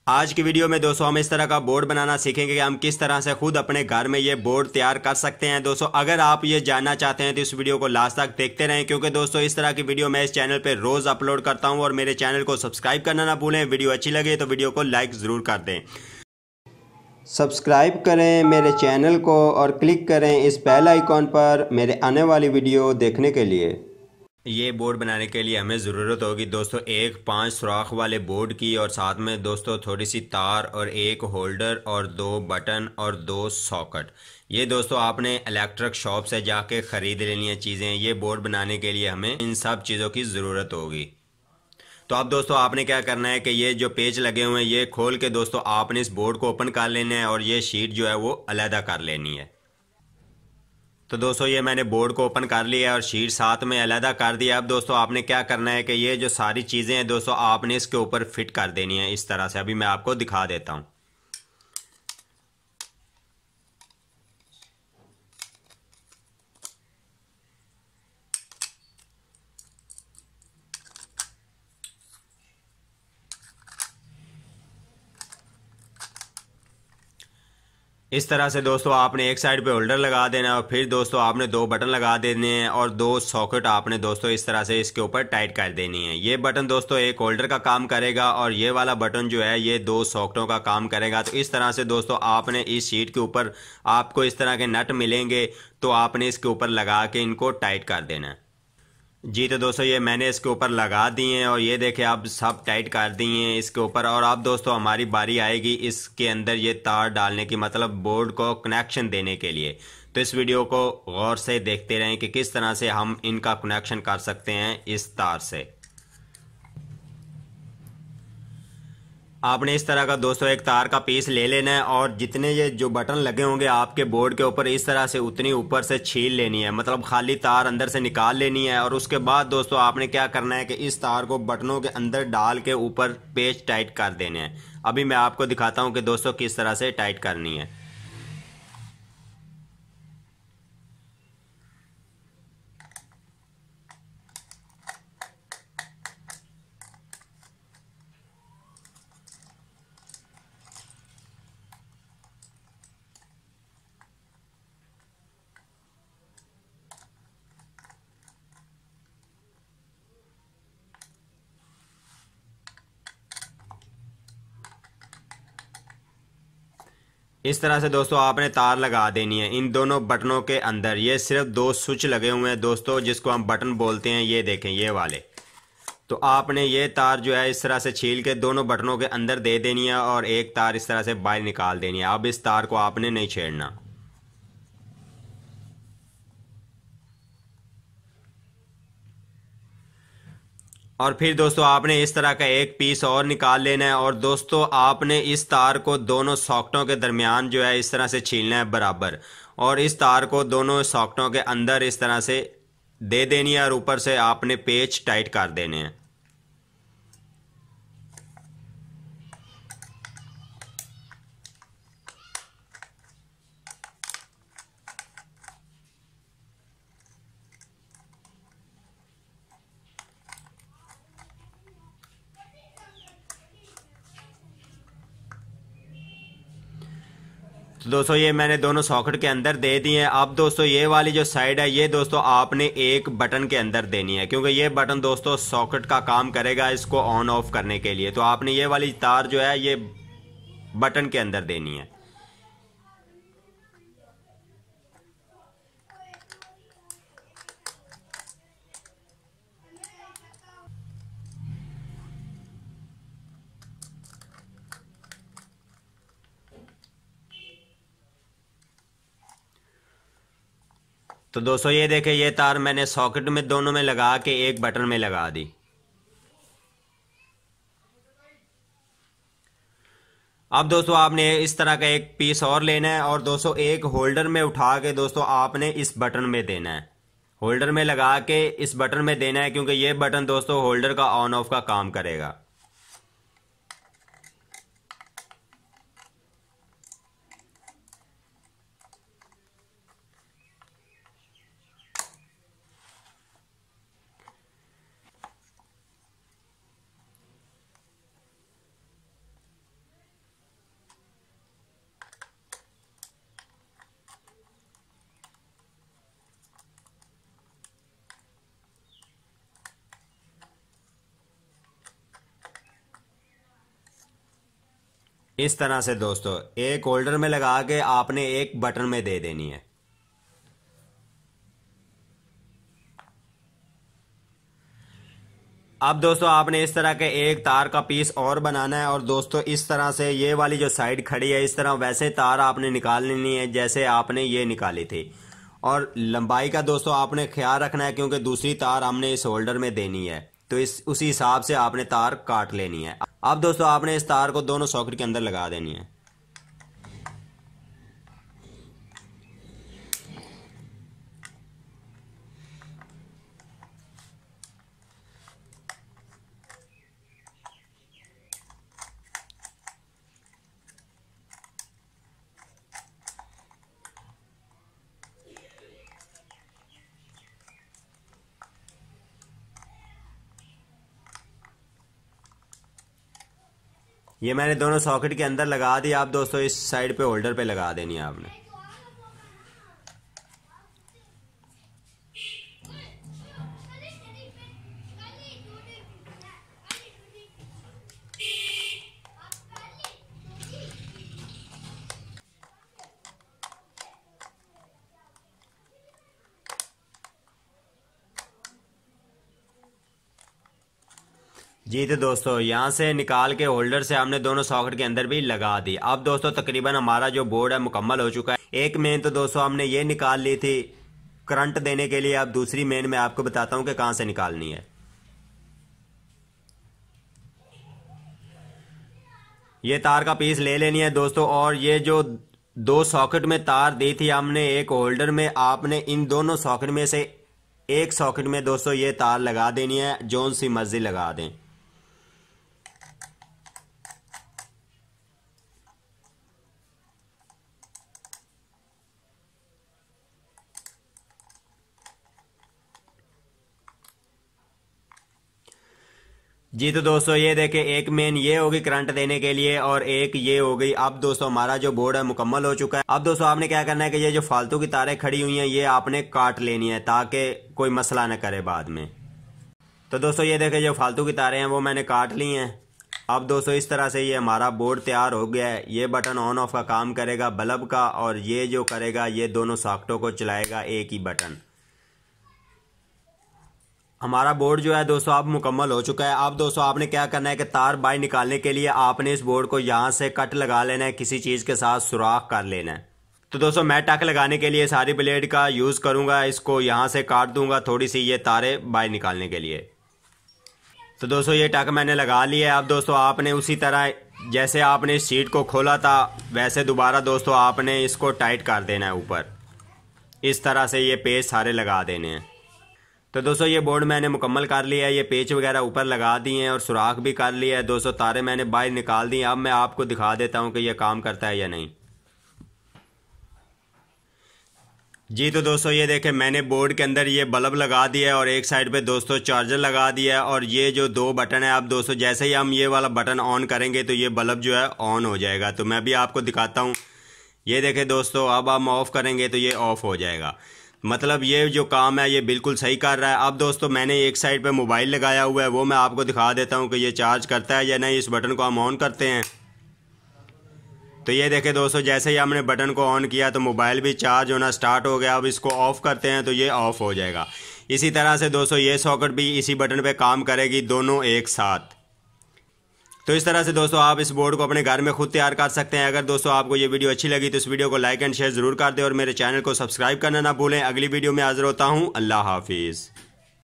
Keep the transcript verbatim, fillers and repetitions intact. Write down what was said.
आज की वीडियो में दोस्तों हम इस तरह का बोर्ड बनाना सीखेंगे कि हम किस तरह से खुद अपने घर में ये बोर्ड तैयार कर सकते हैं। दोस्तों अगर आप ये जानना चाहते हैं तो इस वीडियो को लास्ट तक देखते रहें, क्योंकि दोस्तों इस तरह की वीडियो मैं इस चैनल पे रोज अपलोड करता हूं। और मेरे चैनल को सब्सक्राइब करना ना भूलें। वीडियो अच्छी लगे तो वीडियो को लाइक ज़रूर कर दें। सब्सक्राइब करें मेरे चैनल को और क्लिक करें इस बेल आइकॉन पर मेरे आने वाली वीडियो देखने के लिए। ये बोर्ड बनाने के लिए हमें ज़रूरत होगी दोस्तों एक पांच सुराख वाले बोर्ड की, और साथ में दोस्तों थोड़ी सी तार और एक होल्डर और दो बटन और दो सॉकेट। ये दोस्तों आपने इलेक्ट्रिक शॉप से जाके ख़रीद लेनी है चीज़ें। ये बोर्ड बनाने के लिए हमें इन सब चीज़ों की ज़रूरत होगी। तो अब दोस्तों आपने क्या करना है कि ये जो पेज लगे हुए हैं ये खोल के दोस्तों आपने इस बोर्ड को ओपन कर लेना है और ये शीट जो है वो अलहदा कर लेनी है। तो दोस्तों ये मैंने बोर्ड को ओपन कर लिया और शीट साथ में अलहदा कर दिया। अब दोस्तों आपने क्या करना है कि ये जो सारी चीज़ें हैं दोस्तों आपने इसके ऊपर फिट कर देनी है इस तरह से। अभी मैं आपको दिखा देता हूँ। इस तरह से दोस्तों आपने एक साइड पे होल्डर लगा देना है और फिर दोस्तों आपने दो बटन लगा देने हैं और दो सॉकेट आपने दोस्तों इस तरह से इसके ऊपर टाइट कर देनी है। ये बटन दोस्तों एक होल्डर का काम करेगा और ये वाला बटन जो है ये दो सॉकेटों का काम करेगा। तो इस तरह से दोस्तों आपने इस शीट के ऊपर आपको इस तरह के नट मिलेंगे, तो आपने इसके ऊपर लगा के इनको टाइट कर देना है जी। तो दोस्तों ये मैंने इसके ऊपर लगा दिए हैं और ये देखें अब सब टाइट कर दिए हैं इसके ऊपर। और अब दोस्तों हमारी बारी आएगी इसके अंदर ये तार डालने की, मतलब बोर्ड को कनेक्शन देने के लिए। तो इस वीडियो को गौर से देखते रहें कि किस तरह से हम इनका कनेक्शन कर सकते हैं इस तार से। आपने इस तरह का दोस्तों एक तार का पीस ले लेना है और जितने ये जो बटन लगे होंगे आपके बोर्ड के ऊपर इस तरह से उतनी ऊपर से छील लेनी है, मतलब खाली तार अंदर से निकाल लेनी है। और उसके बाद दोस्तों आपने क्या करना है कि इस तार को बटनों के अंदर डाल के ऊपर पेच टाइट कर देने हैं। अभी मैं आपको दिखाता हूं कि दोस्तों किस तरह से टाइट करनी है। इस तरह से दोस्तों आपने तार लगा देनी है इन दोनों बटनों के अंदर। ये सिर्फ दो स्विच लगे हुए हैं दोस्तों जिसको हम बटन बोलते हैं, ये देखें ये वाले। तो आपने ये तार जो है इस तरह से छील के दोनों बटनों के अंदर दे देनी है और एक तार इस तरह से बाहर निकाल देनी है। अब इस तार को आपने नहीं छेड़ना। और फिर दोस्तों आपने इस तरह का एक पीस और निकाल लेना है और दोस्तों आपने इस तार को दोनों सॉकेटों के दरमियान जो है इस तरह से छीलना है बराबर, और इस तार को दोनों सॉकेटों के अंदर इस तरह से दे देनी है और ऊपर से आपने पेच टाइट कर देने हैं। तो दोस्तों ये मैंने दोनों सॉकेट के अंदर दे दिए हैं। अब दोस्तों ये वाली जो साइड है ये दोस्तों आपने एक बटन के अंदर देनी है, क्योंकि ये बटन दोस्तों सॉकेट का काम करेगा इसको ऑन ऑफ करने के लिए। तो आपने ये वाली तार जो है ये बटन के अंदर देनी है। तो दोस्तों ये देखें ये तार मैंने सॉकेट में दोनों में लगा के एक बटन में लगा दी। अब दोस्तों आपने इस तरह का एक पीस और लेना है और दोस्तों एक होल्डर में उठा के दोस्तों आपने इस बटन में देना है। होल्डर में लगा के इस बटन में देना है, क्योंकि ये बटन दोस्तों होल्डर का ऑन ऑफ का काम करेगा। इस तरह से दोस्तों एक होल्डर में लगा के आपने एक बटन में दे देनी है। अब दोस्तों आपने इस तरह के एक तार का पीस और बनाना है और दोस्तों इस तरह से ये वाली जो साइड खड़ी है इस तरह वैसे तार आपने निकाल लेनी है जैसे आपने ये निकाली थी। और लंबाई का दोस्तों आपने ख्याल रखना है क्योंकि दूसरी तार हमने इस होल्डर में देनी है, तो इस उसी हिसाब से आपने तार काट लेनी है। अब दोस्तों आपने इस तार को दोनों सॉकेट के अंदर लगा देनी है। ये मैंने दोनों सॉकेट के अंदर लगा दिया। आप दोस्तों इस साइड पे होल्डर पे लगा देनी है आपने। जी तो दोस्तों यहाँ से निकाल के होल्डर से हमने दोनों सॉकेट के अंदर भी लगा दी। अब दोस्तों तकरीबन हमारा जो बोर्ड है मुकम्मल हो चुका है। एक मेन तो दोस्तों हमने ये निकाल ली थी करंट देने के लिए। अब दूसरी मेन मैं आपको बताता हूँ कि कहाँ से निकालनी है। ये तार का पीस ले लेनी है दोस्तों और ये जो दो सॉकेट में तार दी थी हमने एक होल्डर में, आपने इन दोनों सॉकेट में से एक सॉकेट में दोस्तों ये तार लगा देनी है, जोन सी मर्जी लगा दें। जी तो दोस्तों ये देखें एक मेन ये होगी करंट देने के लिए और एक ये हो गई। अब दोस्तों हमारा जो बोर्ड है मुकम्मल हो चुका है। अब दोस्तों आपने क्या करना है कि ये जो फालतू की तारें खड़ी हुई हैं ये आपने काट लेनी है ताकि कोई मसला न करे बाद में। तो दोस्तों ये देखें जो फालतू की तारें हैं वो मैंने काट ली हैं। अब दोस्तों इस तरह से ये हमारा बोर्ड तैयार हो गया है। ये बटन ऑन ऑफ का काम करेगा बल्ब का और ये जो करेगा ये दोनों सॉकेटों को चलाएगा एक ही बटन। हमारा बोर्ड जो है दोस्तों अब मुकम्मल हो चुका है। अब दोस्तों आपने क्या करना है कि तार बाहर निकालने के लिए आपने इस बोर्ड को यहाँ से कट लगा लेना है, किसी चीज़ के साथ सुराख कर लेना है। तो दोस्तों मैं टक लगाने के लिए सारी ब्लेड का यूज़ करूँगा, इसको यहाँ से काट दूंगा थोड़ी सी ये तारें बाहर निकालने के लिए। तो दोस्तों ये टक मैंने लगा लिया है। अब दोस्तों आपने उसी तरह जैसे आपने इस सीट को खोला था वैसे दोबारा दोस्तों आपने इसको टाइट कर देना है ऊपर। इस तरह से ये पेच सारे लगा देने हैं। तो दोस्तों ये बोर्ड मैंने मुकम्मल कर लिया है। ये पेच वगैरह ऊपर लगा दिए हैं और सुराख भी कर लिया है दोस्तों। तारे मैंने बाहर निकाल दी। अब मैं आपको दिखा देता हूँ कि ये काम करता है या नहीं। जी तो दोस्तों ये देखें मैंने बोर्ड के अंदर ये बल्ब लगा दिया है और एक साइड पे दोस्तों चार्जर लगा दिया है और ये जो दो बटन है अब दोस्तों जैसे ही हम ये वाला बटन ऑन करेंगे तो ये बल्ब जो है ऑन हो जाएगा। तो मैं भी आपको दिखाता हूँ। ये देखें दोस्तों अब हम ऑफ करेंगे तो ये ऑफ हो जाएगा। मतलब ये जो काम है ये बिल्कुल सही कर रहा है। अब दोस्तों मैंने एक साइड पे मोबाइल लगाया हुआ है वो मैं आपको दिखा देता हूँ कि ये चार्ज करता है या नहीं। इस बटन को हम ऑन करते हैं तो ये देखें दोस्तों जैसे ही हमने बटन को ऑन किया तो मोबाइल भी चार्ज होना स्टार्ट हो गया। अब इसको ऑफ करते हैं तो ये ऑफ हो जाएगा। इसी तरह से दोस्तों ये सॉकेट भी इसी बटन पे काम करेगी दोनों एक साथ। तो इस तरह से दोस्तों आप इस बोर्ड को अपने घर में खुद तैयार कर सकते हैं। अगर दोस्तों आपको ये वीडियो अच्छी लगी तो इस वीडियो को लाइक एंड शेयर जरूर कर दें और मेरे चैनल को सब्सक्राइब करना ना भूलें। अगली वीडियो में हाजिर होता हूँ। अल्लाह हाफिज़।